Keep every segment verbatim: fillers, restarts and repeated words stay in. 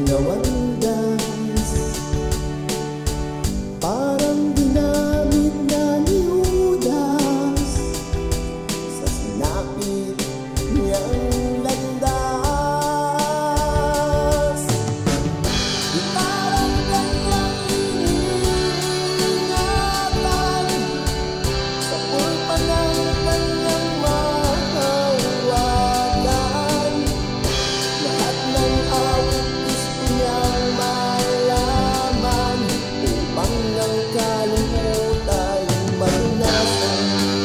na wagas, parang ginamit na ni Judas sa sinapit niyang landas. Di parang kanyang iniingatan sa pulpa ng kanyang mahawagan. Lahat ng awit gusto niyang malaman upang ang kalimutan maranasan.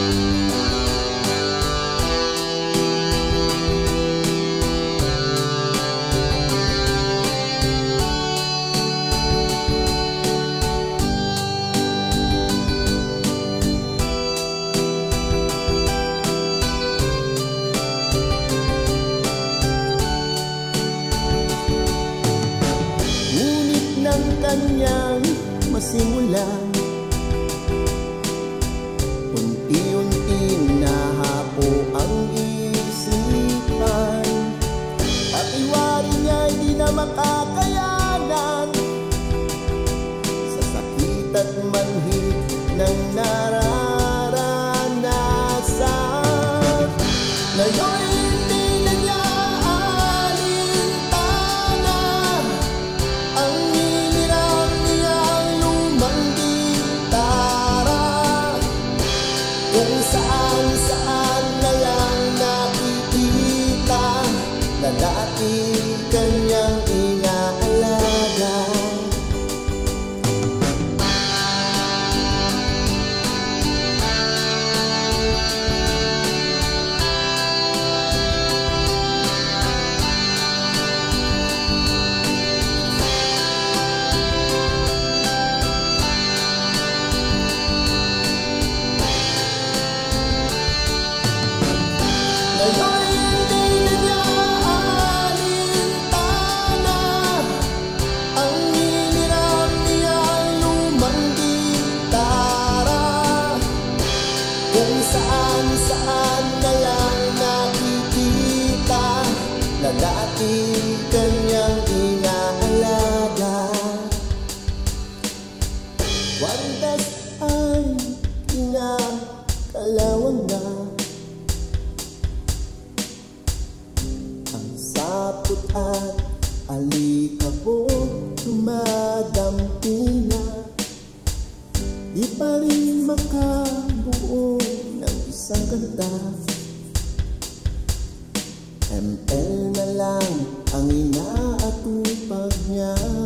Ngunit nang kanyang masimulan, unti-unting nahapo ang isipan. Patiwari niya'y di na makakayanan sa sakit at manhid ng nararanasan. Ngayon hindi na niya alintana ang hinirang niyang lumang gitara, kung saan-saan na lang nakikita na dati kanyang inaalaga. Ngayon hindi na niya alintana ang hinirang niyang lumang gitara, kung saan-saan na lang nakikita na dati kanyang inaalaga. Waras ay kinakalawang na, ang sapot at alikabok dumadampi na. Di pa rin makabuo ng isang kanta. M L na lang ang inaatupag niya.